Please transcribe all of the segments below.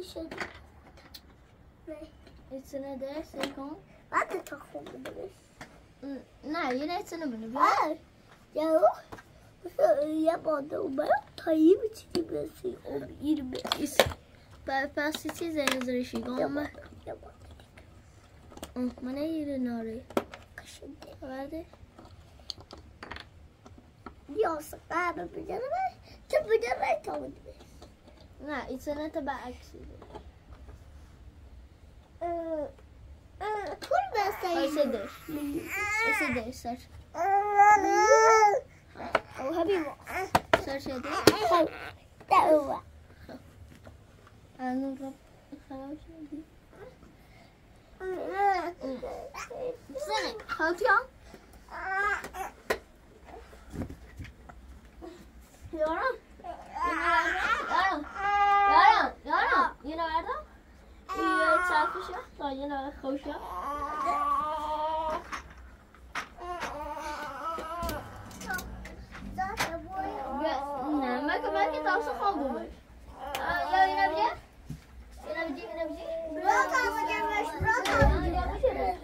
شدی. İçine de silikon. Ben de takım bunu. Ne yine içine bunu. Hayır. Ya yapmadım ben. Tayı bitirmesi. O 20. Pasti çizeriz reşik. Ama. Bana yerin orayı. Kaşındı. Verdi. Yoksa ben bir canım. Tabii de ben tamam. Ne içine tabi aksiydi. Kurban sayı. Ese de sar. O habibi. Sar şeyde. Tamam. Anladım. Tamam şimdi. Sen kalkıyor. Yorum. Yine verdim. Yine çarpışıyor. Sonra yine koşuyor. Belki daha çok oldu. Ya yine bir şey. Yine bir şey. Bırak alacağım. Bırak alacağım. Yine bir şey.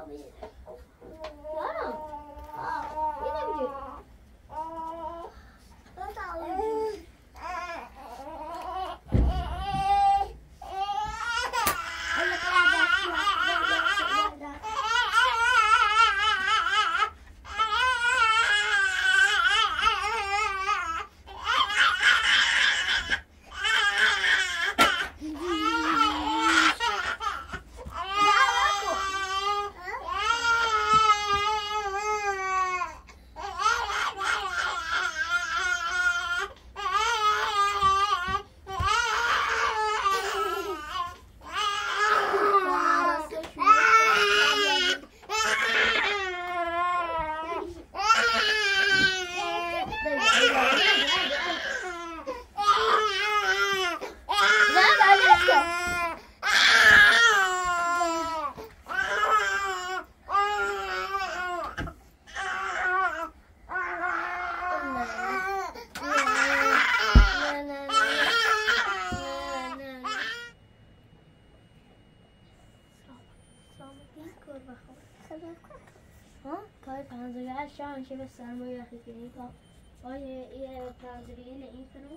عشان شبه السرمایه خیلی کا یه تازریه این کنم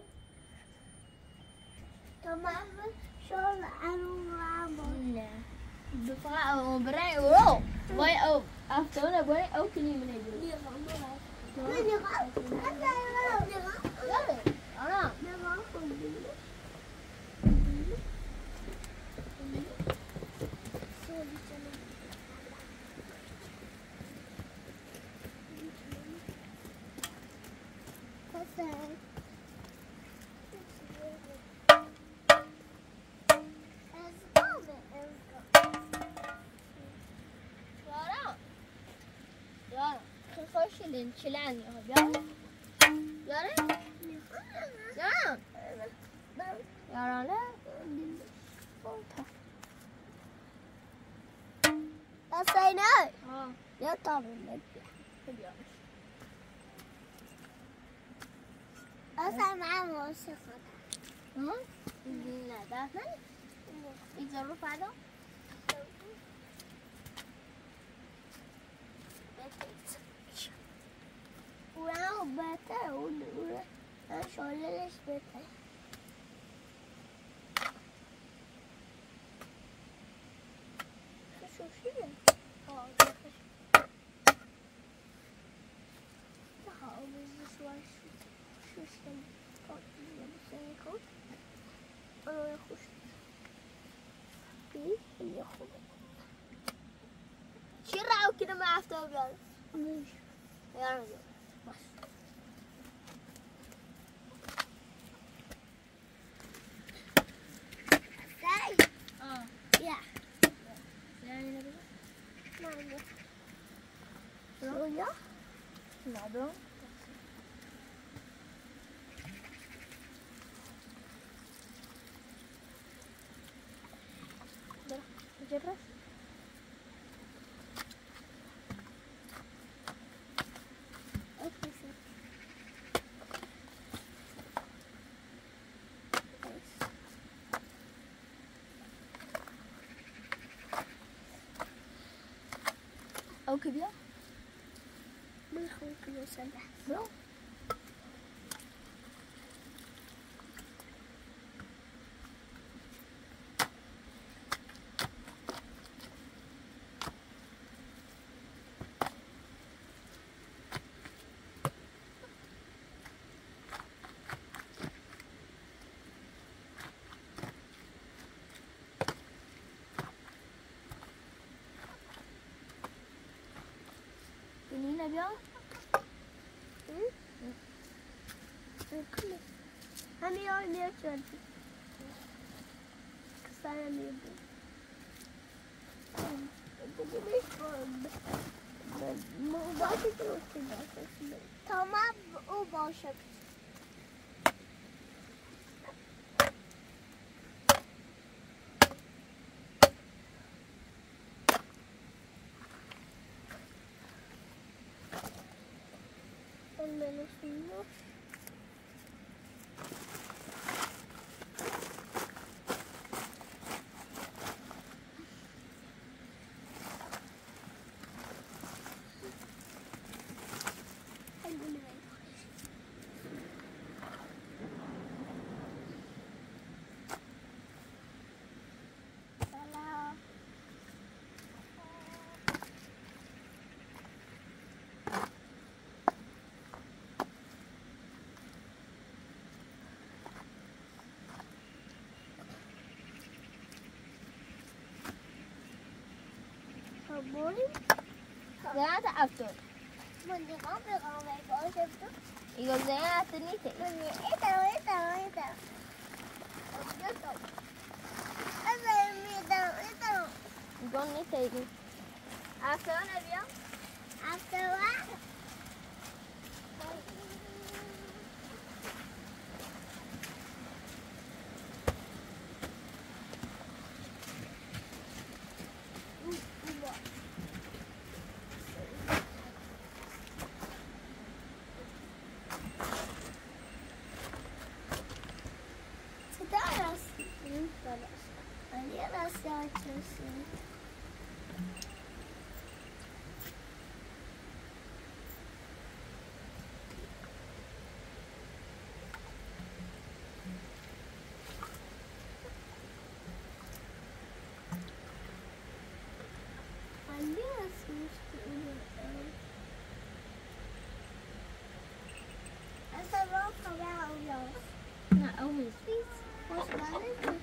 تمام شغل أنا نه بفرع برای او باید او افتونه باید او کنی منه جو خورشیدین چلنی ها بیاره بیاره یارانه أصلاً يا طبعاً أصلاً معاه موسيقى لا ده يتصرف هذا وأنا بيتها وأنا شغلة ليش بيتها شو شيء شرعوا كده ما عرفتوا بيعرف يا رجل بس ساي يا يعني نبي شوية نعم جرب اوكي بیا. من خوب کنم سنده. برو. Nina bیا. همین های میاد جدی کسانه میاد باشه که روشتی باشه تا من او باشه menos morning. Zena ta aftur. Men det kan bli av mig bara köpte. Igår Zena äter ni till. Men äta. Igår ni till. After när vi After what? Not always. What's that?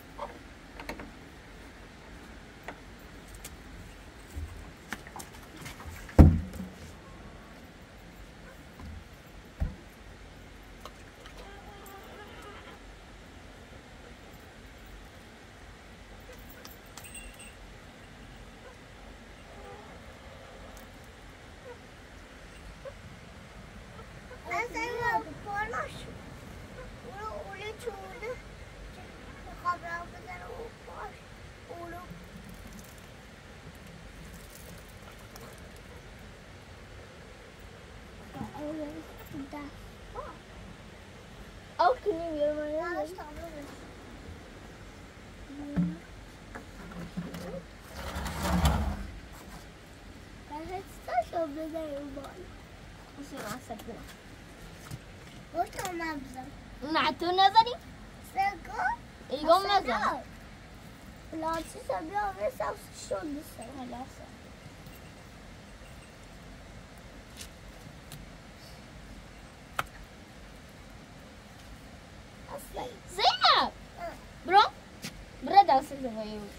Ook niet meer, maar Ja, ja. dat staat er dus. Het staat op de neelbal. Is er een set binnen? Wat kan man zijn? Nou, toen is dat niet. Zeker? Ik kom met ze. Laat ze zijn wel weer zelfs schoenen zijn. Helaas. Zeynep! Bro? Bread als ik ervan je.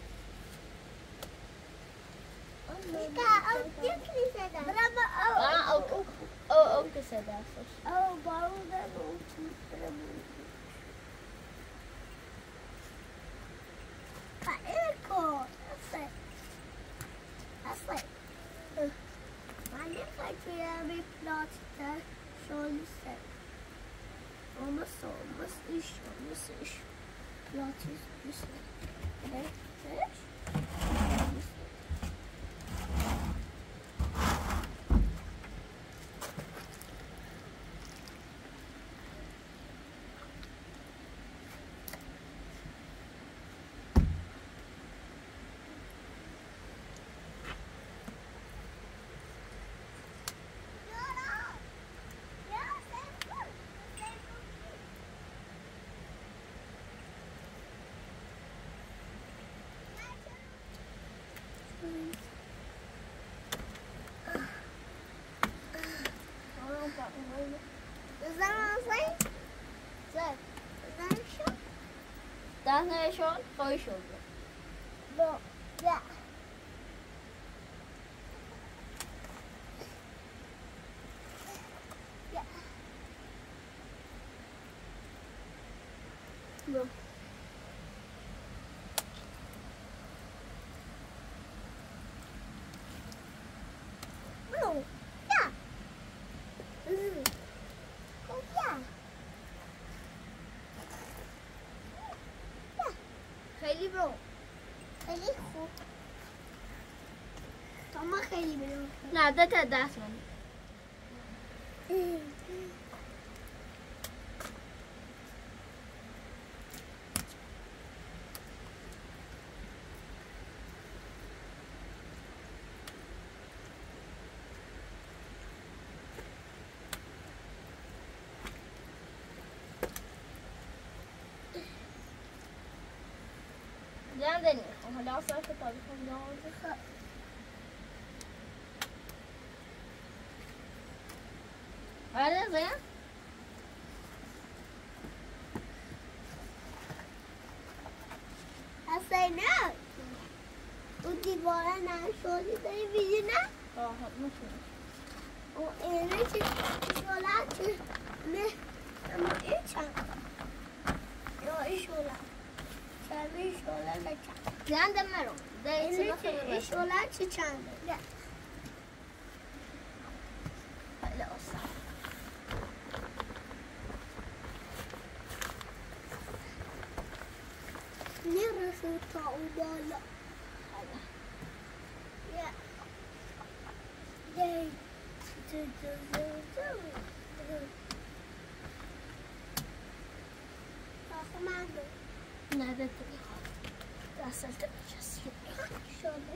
Kijk, ook dit niet zeggen. Brabbe ook. Ah, ook is het daar. Oh, waarom dan ook? Ga ik hoor. Dat is maar nu ga ik weer plaatsen. Zo'n set. Olmaz. İş. Plaatjes. Evet. شغل قوي شغل لا لا لا no yeah yeah خیلی برو خیلی خوب تمام خیلی برو نه ده تا دست من جندني وهلا صارت طريقة جوازها هذا زين حسنا ودي بانا شغلي داري بيجينا اه مش وإيش شغلات نه اما إيش يا إيش شغلات شامي شغلات لا جند مرو ده إيش شغلات شامي لا لا أصلا نرسل تعوضالا يا داي نه ده دستت بچسبی شده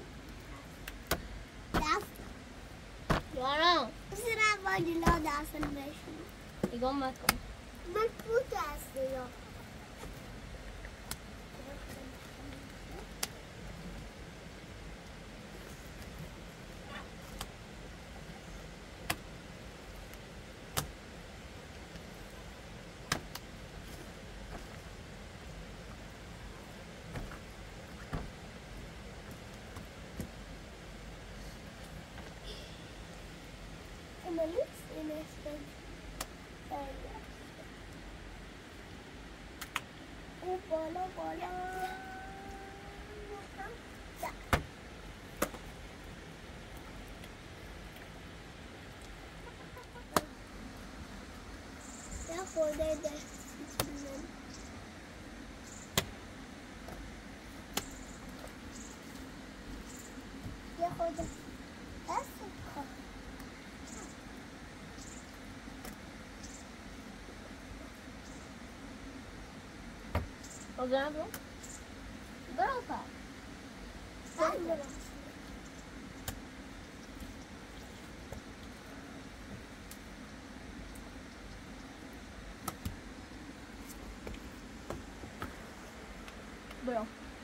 دست یارم بسیار باید لا دست بشون نگاه مکن من بود دست یا ملیس این استن او بالا بالا یا خورده دست یا خورده دست وزن برو برو پا برو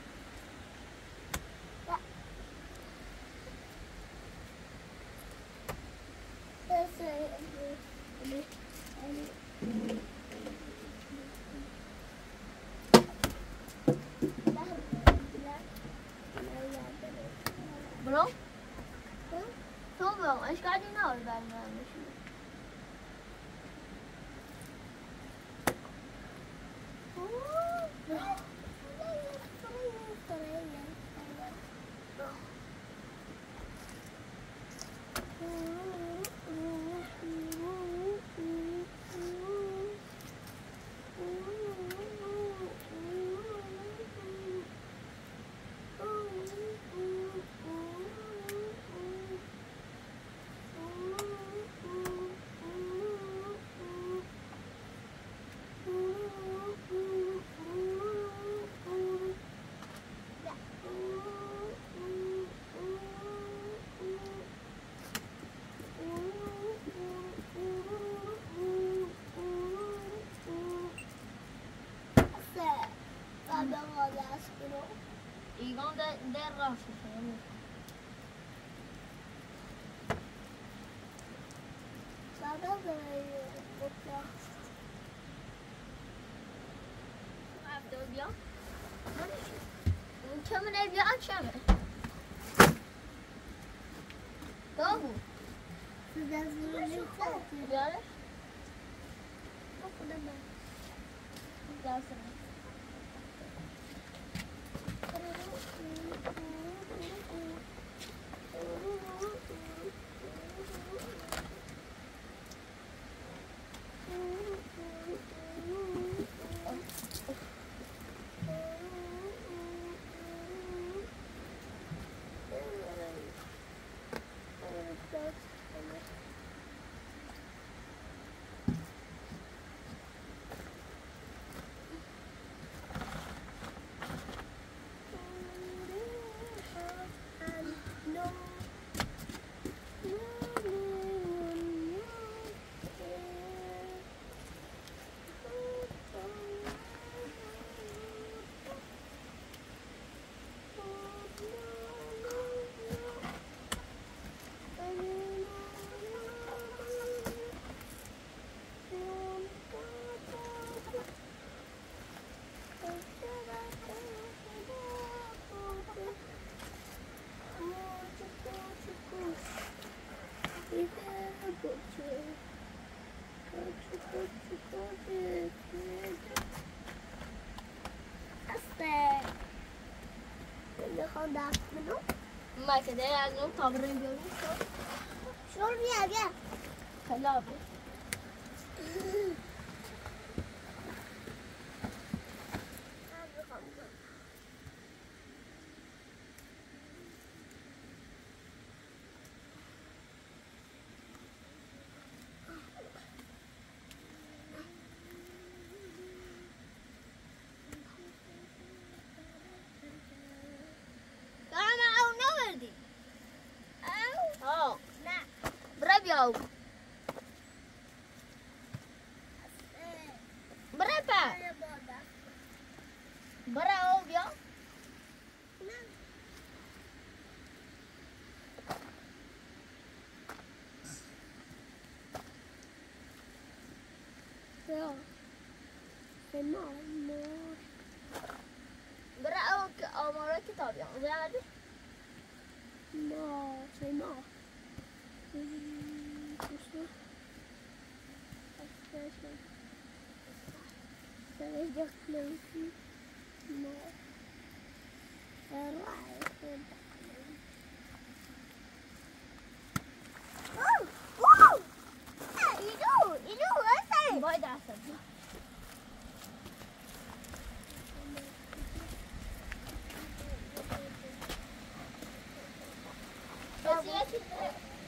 برو تو برو ايش قاعدين ناول بعد ما نمشي ایگان در راست شده بابا برای بطلا هفته بیا كم نبي أكشمه طابو جالس جالس ما كده يعني طابرين بيقولوا شلون بيها كلابي برابيو برابا برا بيا برا او مرة كتاب يعني زي هذا ما سمع وايد عسل بس يا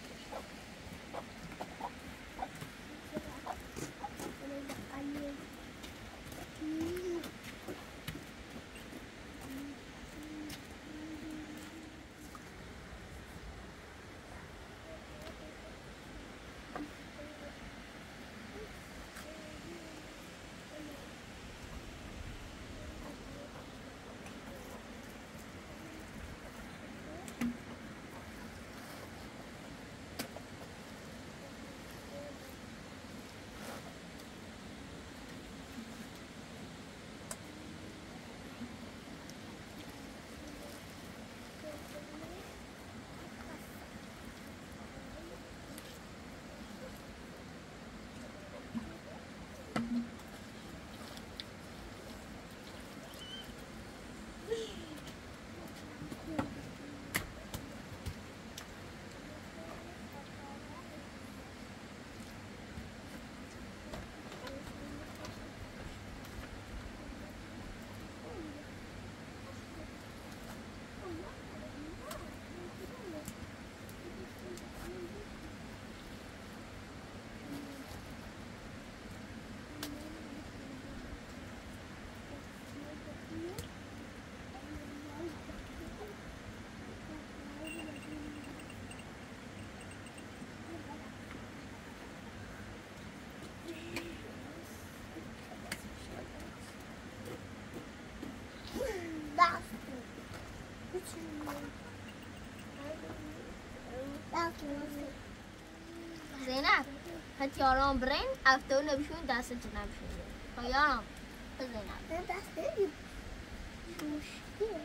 زينب هات ياران برين افتونه بشون دست جنب شون خیارم زینب شو مشكلة؟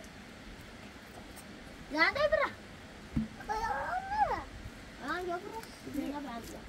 لا دبرة. خيارنا. أنا دبرة. زينب عدلة.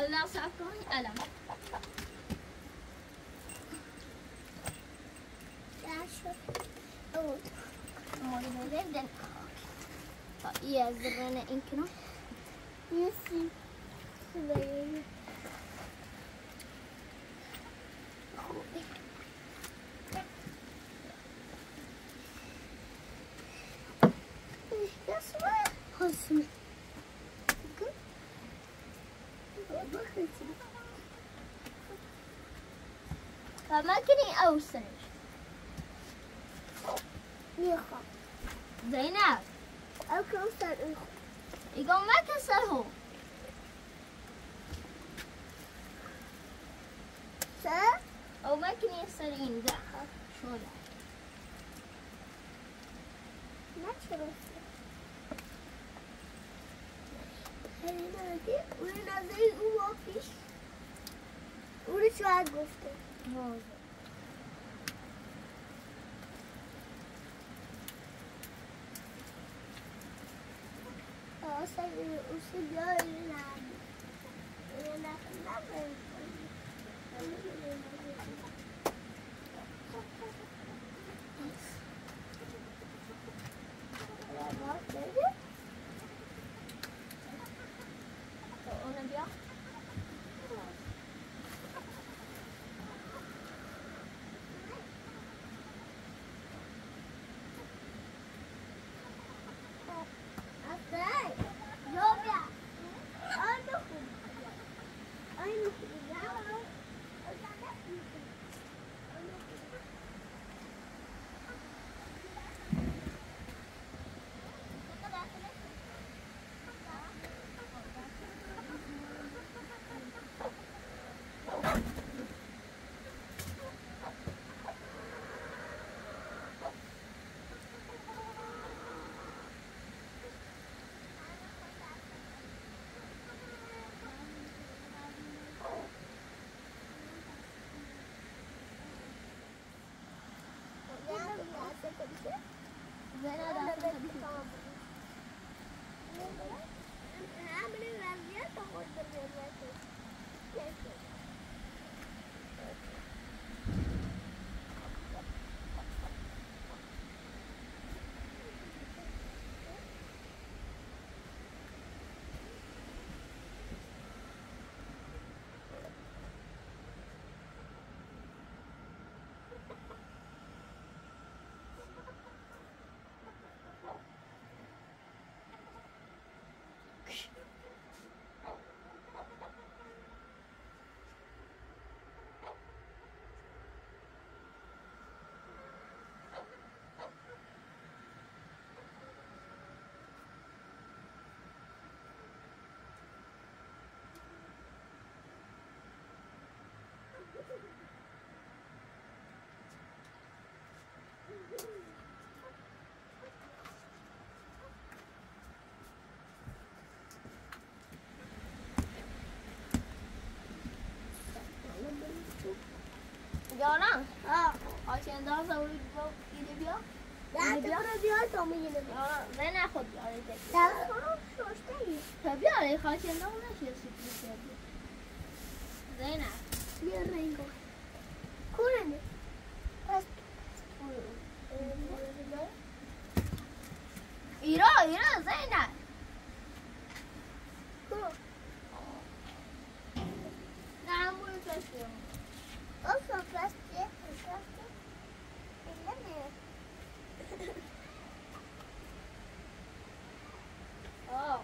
لا ساكوني ألم. Ja, zo. Oh. Mooi bereiden. Ja, ze rennen in knop. Je ziet. Twee. Dat is waar. Hosme. فما كني أوصل. نيخا. زينب. أوكي أوصل. يقوم ما كسره. سا. أو ما كني يسرين ذا. شو ذا؟ ما تشرب. هنا دي وهنا زي وما فيش. وليش واحد قفته. Göran? Ja. Har kända så i det björn? Ja, det var björn som i det. Ja, den är fått björn lite. Ja, så steg. För björn är har kända hon är känns lite. Den är. Björn ringo. Kolla. Fast Ira, Zeynep. نعم والفاشيون. أصلا بلاستيك بلاستيك. إلا اه.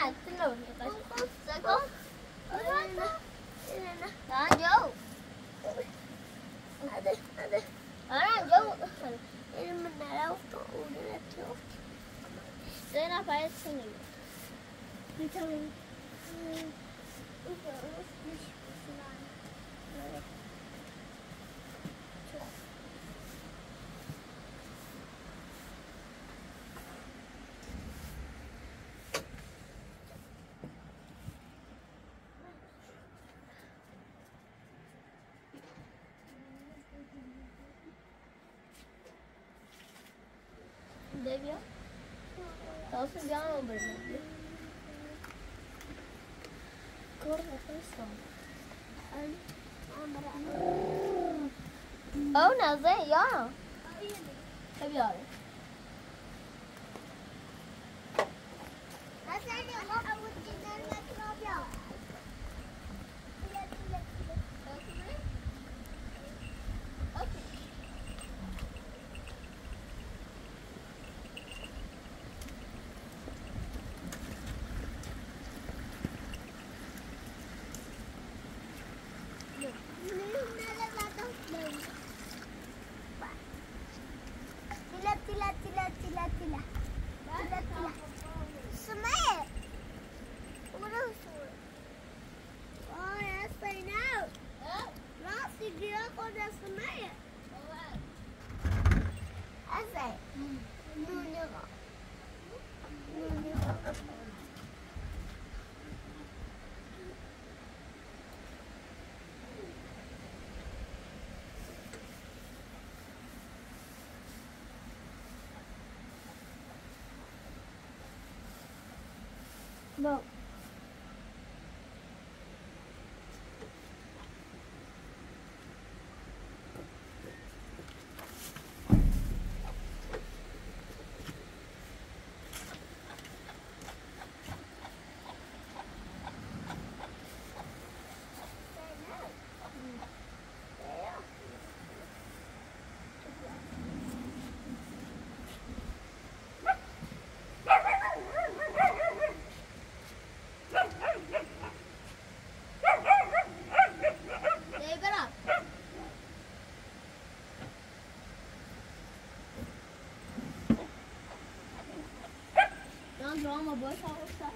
telur ni kasih. Seko. Ini nah. Jangan jauh. Ada. Jangan jauh. Ini menara udah tuh. Then apa ya sini? Vitamin. Devia. Tahu jangan mau bermain. Kurang apa sih? Oh, nazar ya. Devia. Tila. Smile. Oh, yes, I know. Rossi, dia kau dah smile. Asal. Nunya kau. No. Drama boy outside.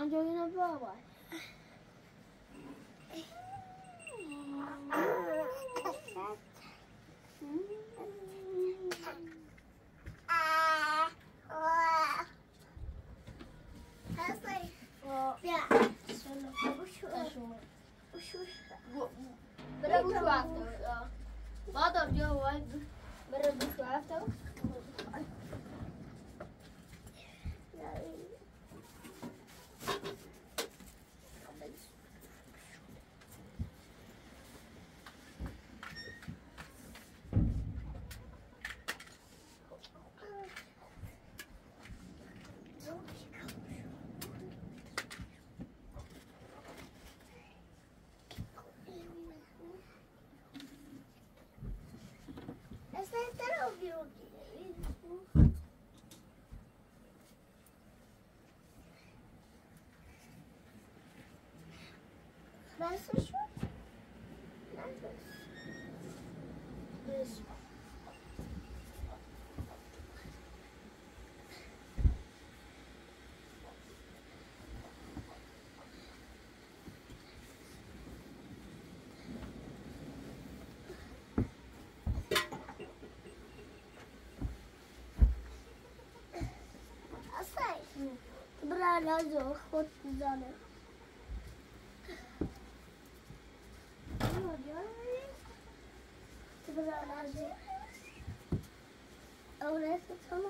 jogging up bra. Berebus water. Wat op jou wat? Berebus water. That's a short. This. Brada zo goed zanen. Brada zo. Oh, dat is het allemaal.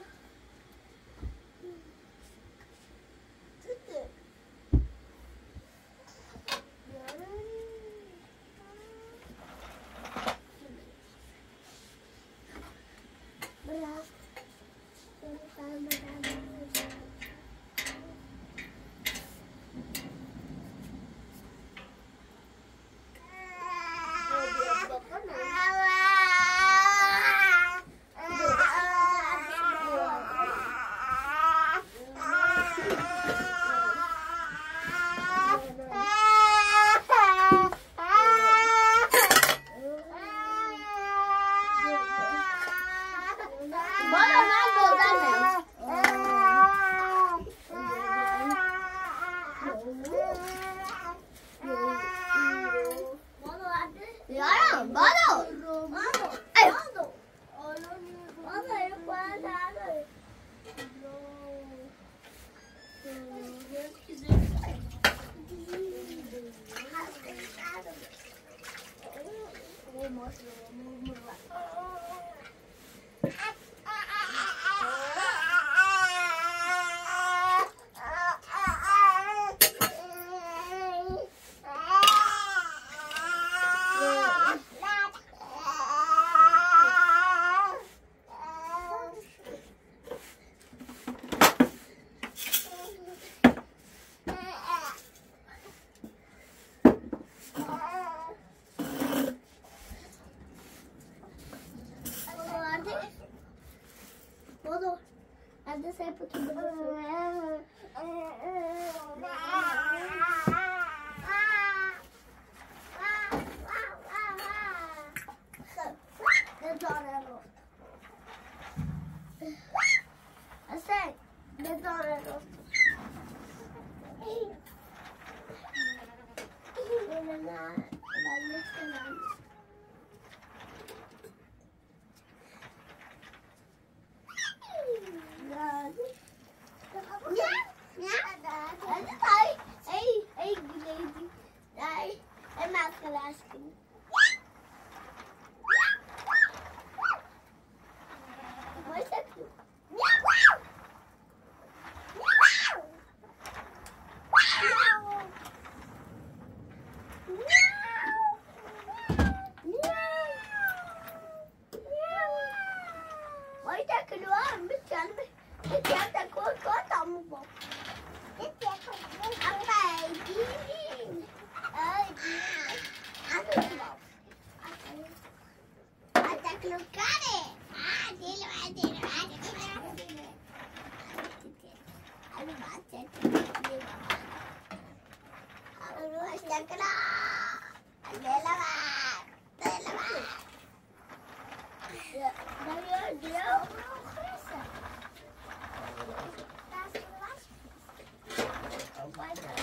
Why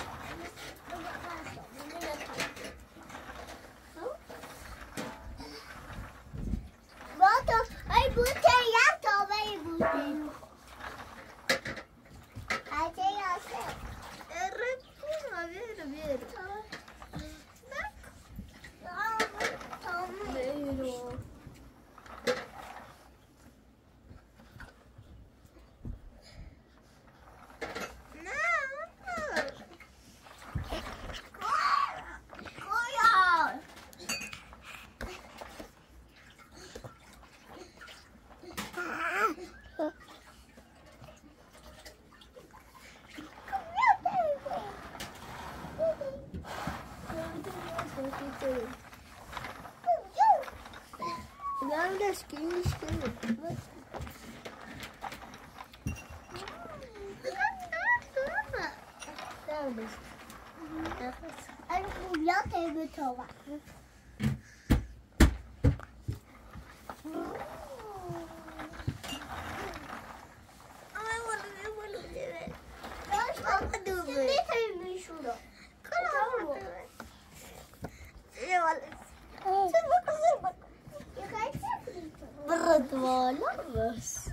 برد والا بس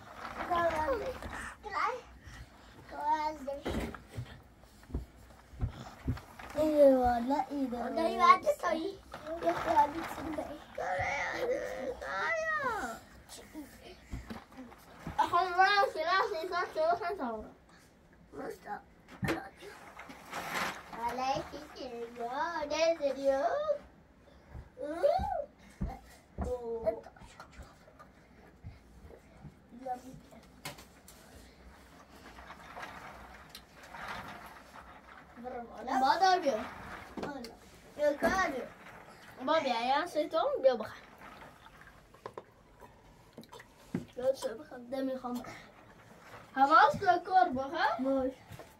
ايه ولا ايه ده ده بعد صحيح يا اخواني تصدقي حمراء وثلاثي صار خمسة عليك كده ده فيديو Bada dia. Dia kan dia. Bada ya, situ dia bakal. Dia sebab demi khamr. Hamas lekor bakal. مش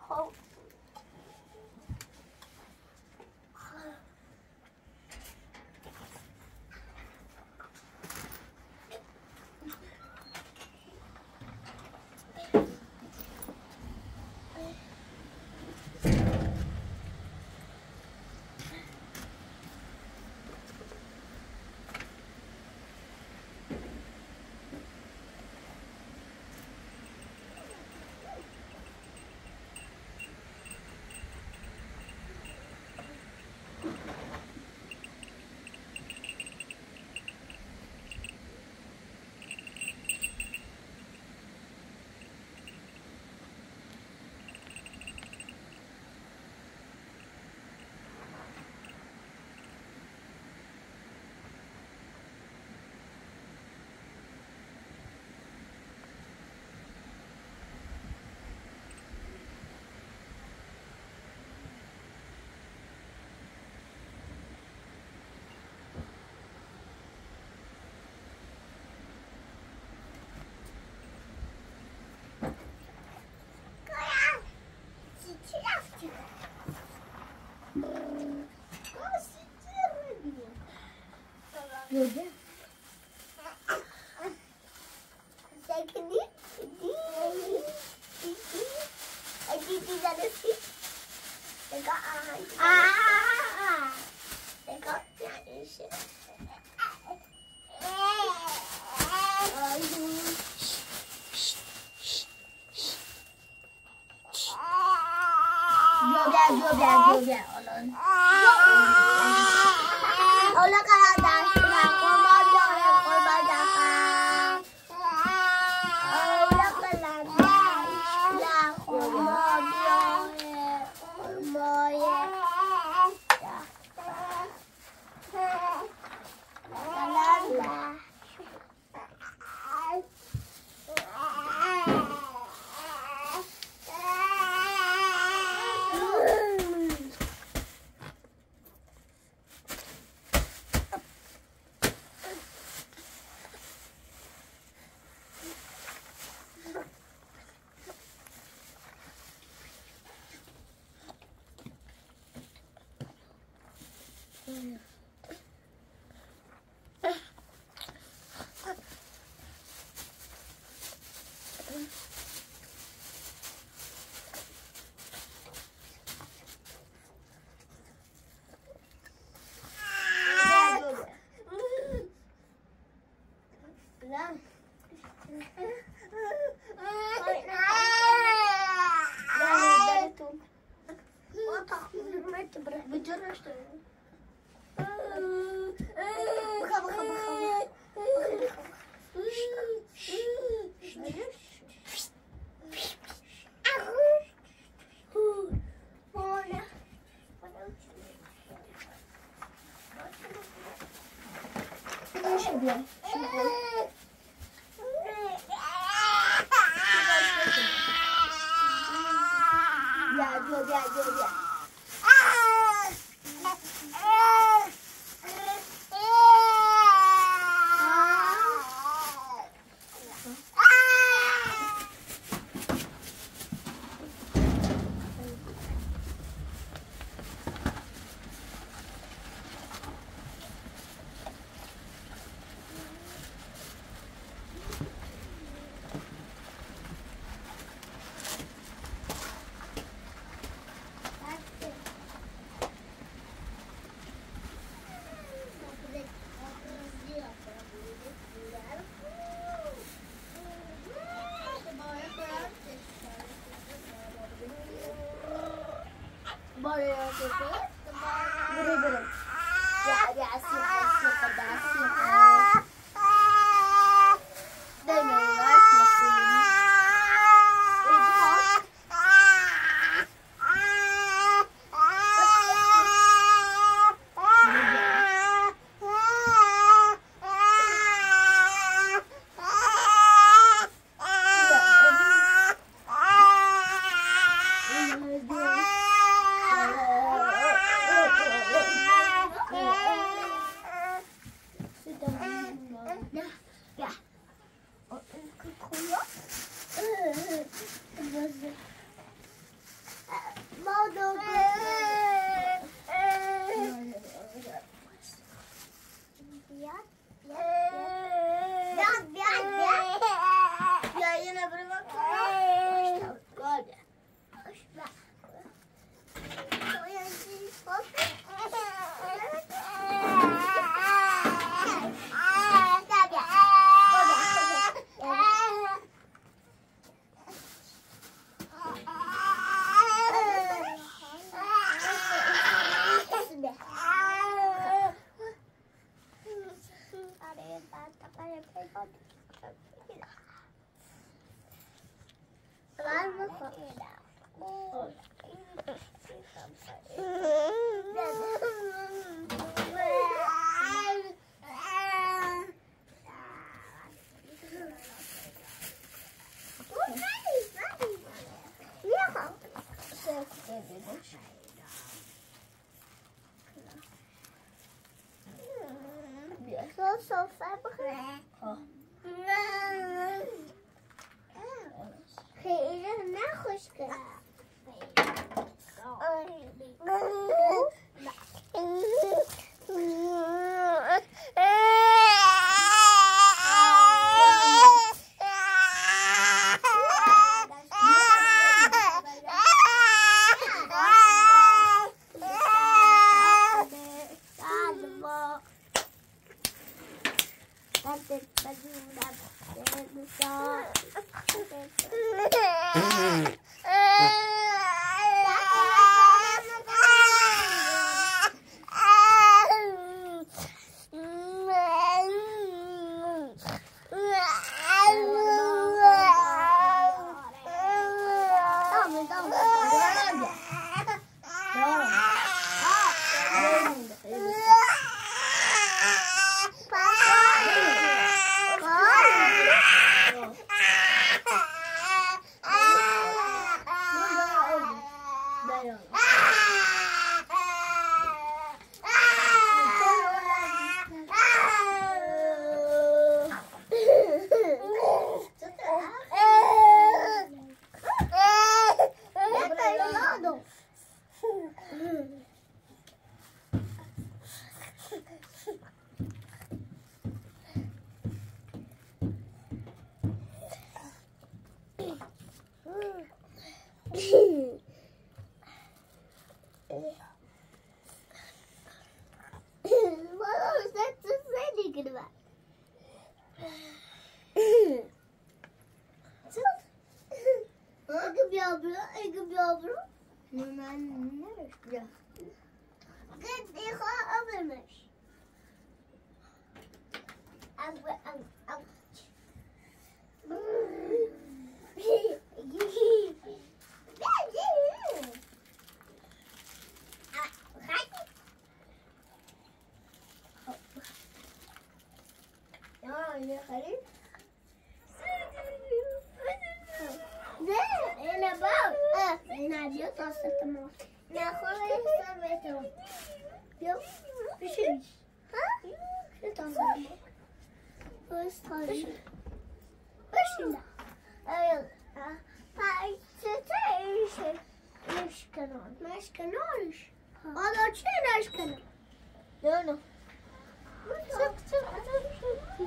Dia. Har du gjort det før? Bro. Ja, jeg sier på det. Det er mye rart med siden. So fabric. Is het een nageltje? Ik heb jou bro. Nee, maar nee. Ja. Ik ga anders. Ja, je gaat niet. Nee, naar boven. Naar die tas zetten maar. Nou, gewoon even staan met hem. Ja, precies. Huh? Zit dan zo. Hoe is het gewoon? Precies. Maar ik zit er. Mexicanos. Mexicanos. Oh, dat is geen Mexicanos. Ja, nog. Zoek, zoek, zoek.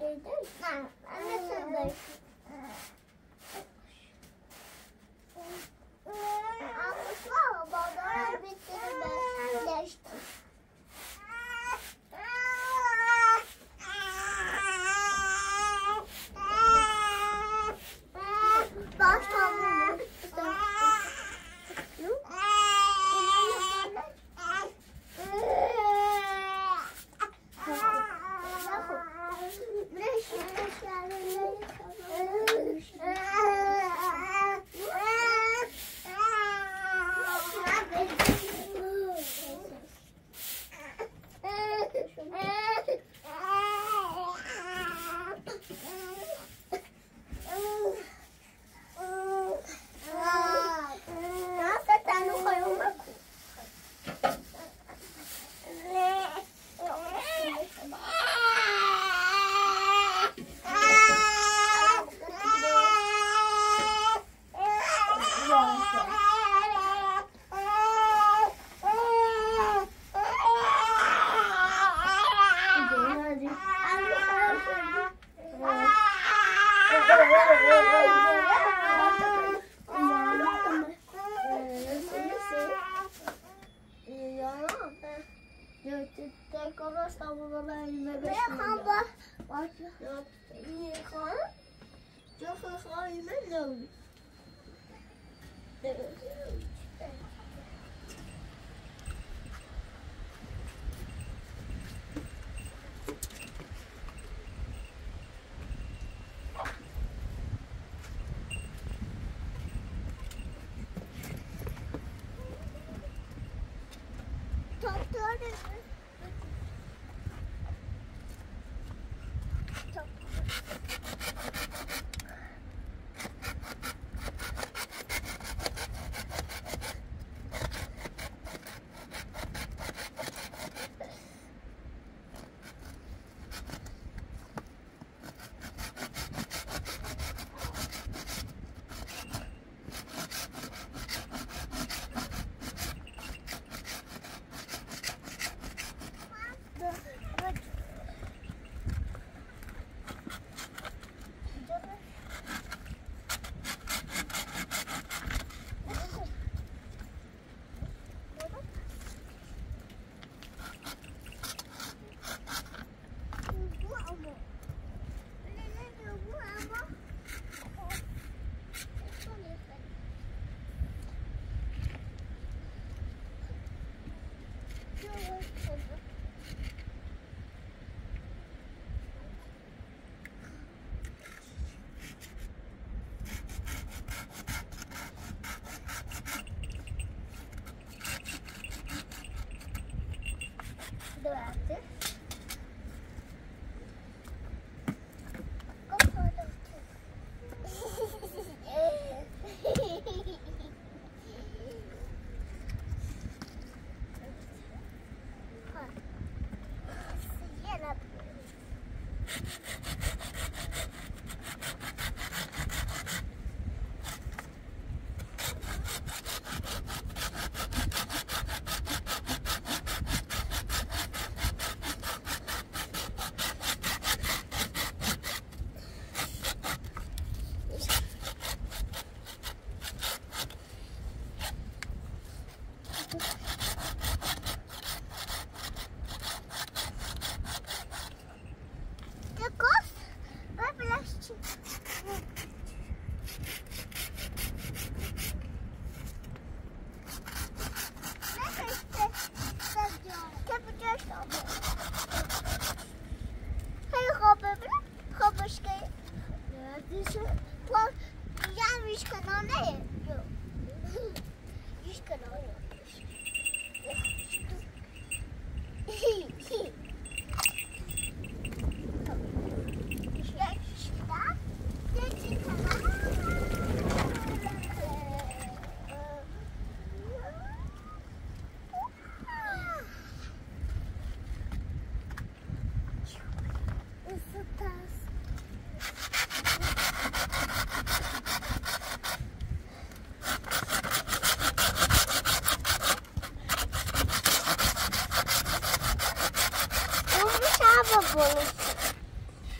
Anne Almışlar balığı bitirme. Geçti. Baş tamamı.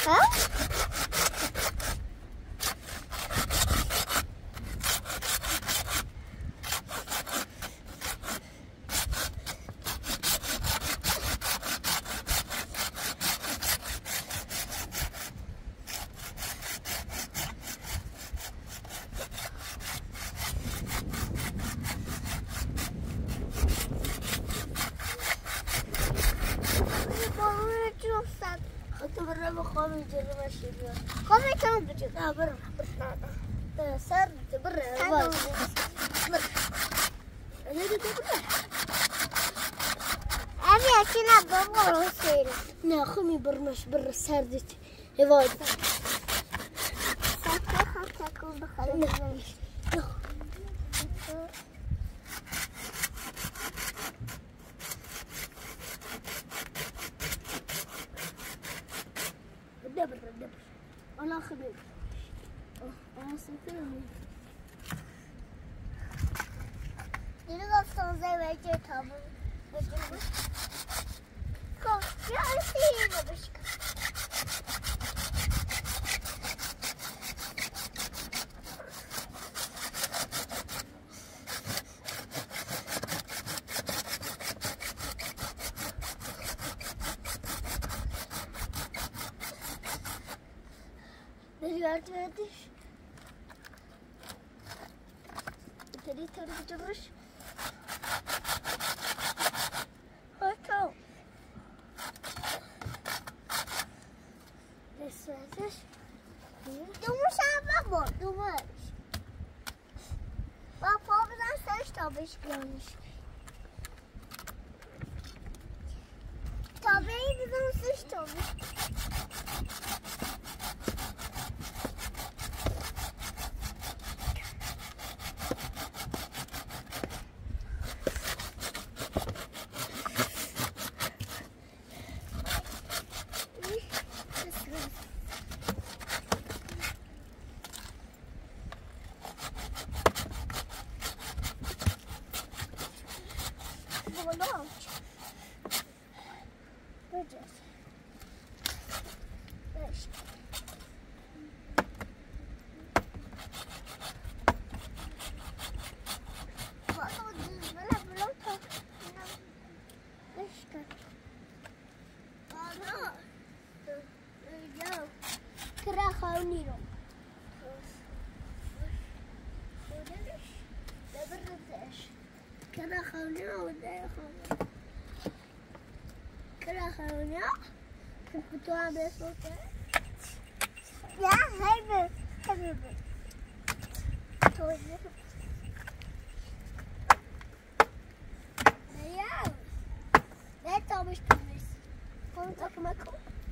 ها؟ برا بخوابي جري ماشي بيا خذي كم بجيب لا برا سر برا برا أبي أكلها بابا وسيرة لا خمي برمش برا سردت هواي تكون بخلي الدبر أنا خبير أنا سكرني Yine dostlarınıza vereceği tabi. Kom, ya üstüne başka. Ne yardım ediş? Teri gidiyoruz. Hatta. Desvediş. Durmuş abla bu, durmuş. Bak babamdan saç tabi çıkıyormuş. Tabi bizim saç tabi. كرا خاونيرو كرا خاونيرو ولا خاونيرو كرا خاونيرو كنت عامل صوت يا هيبة حبيبي يا لا تابش تبس كنت أكملكم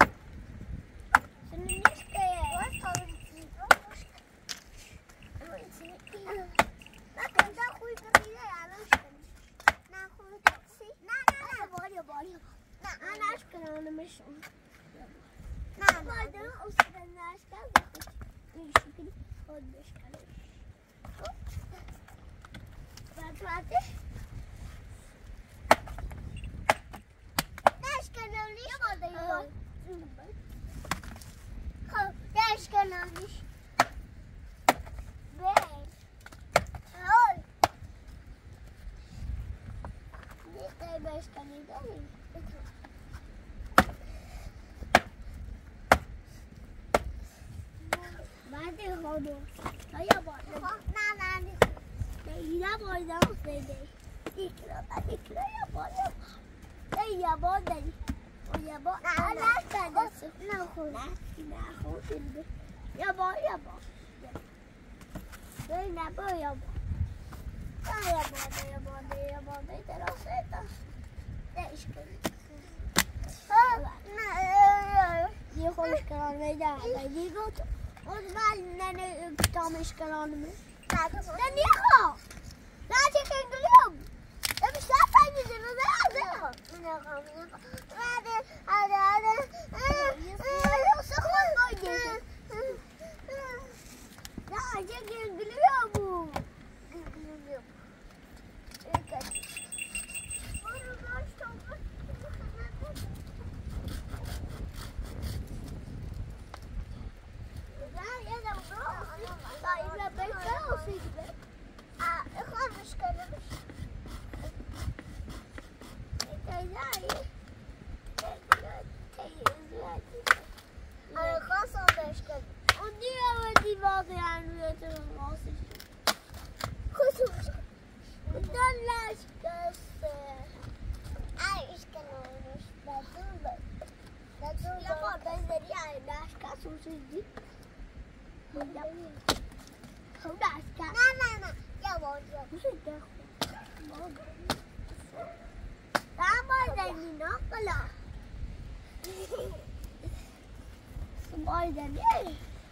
بعدين هادو هيا بعدين لا بعدين سيدي إكلا يا بعدين يا بعدين ويا بعدين أنا كذا ناخذ يا بعدين يا بعدين يا بعدين يا بعدين دراسته ايش كده دي خوش كلام ويدا دي قلت وزبال انا كتامش كلامي دنيا لا تكن اليوم مش عارفه اني انا لا تكن اليوم sorsaydı. Không đạt cả. Nè, cho bộ chưa? Không phải đâu. Đó mới đây thì nó có lọ. Bơi ra đi.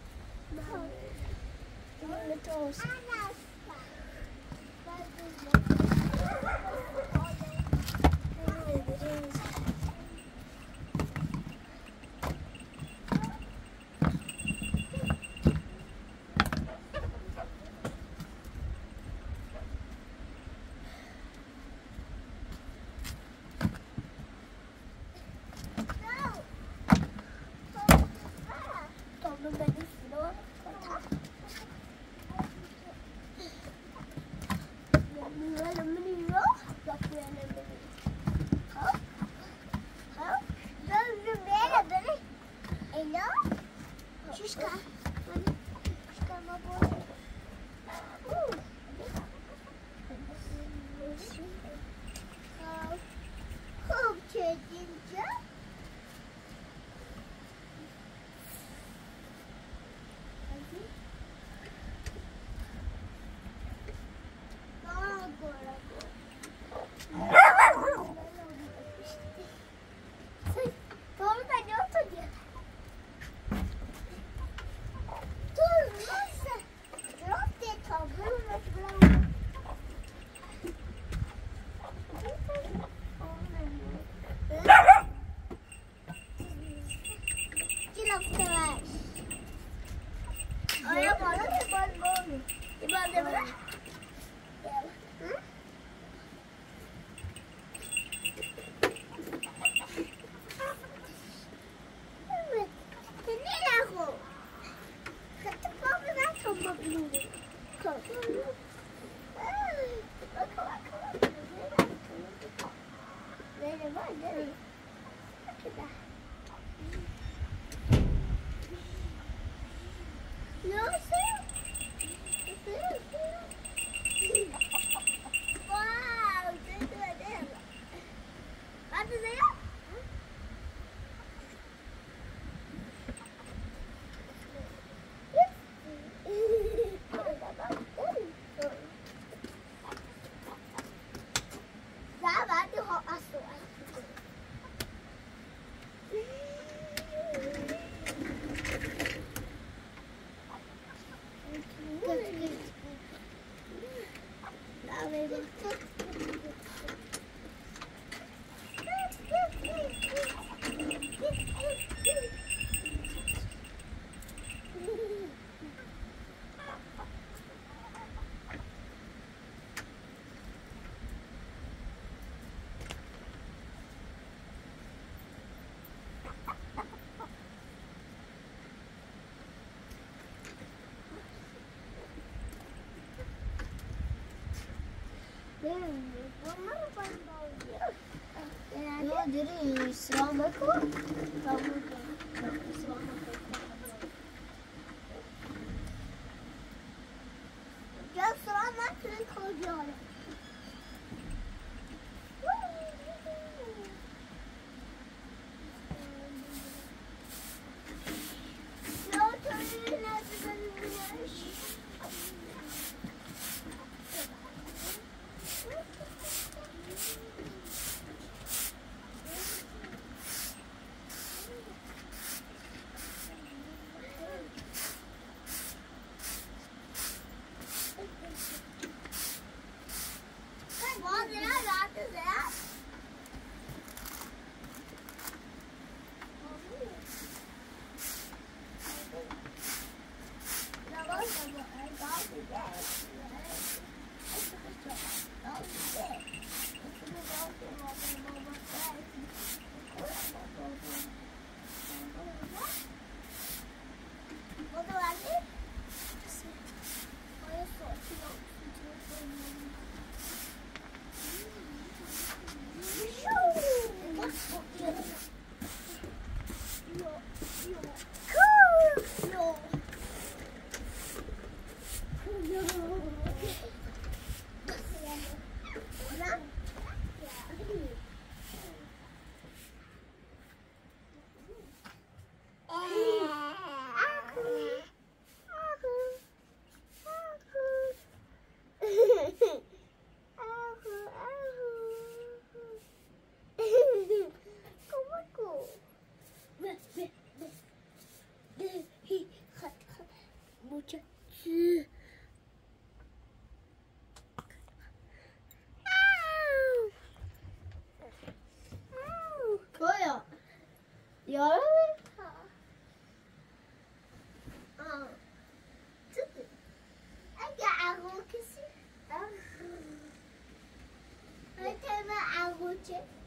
Jadi Assalamualaikum. Ya selamat kerja. يلا أجا عروكسي أنت ما عروكي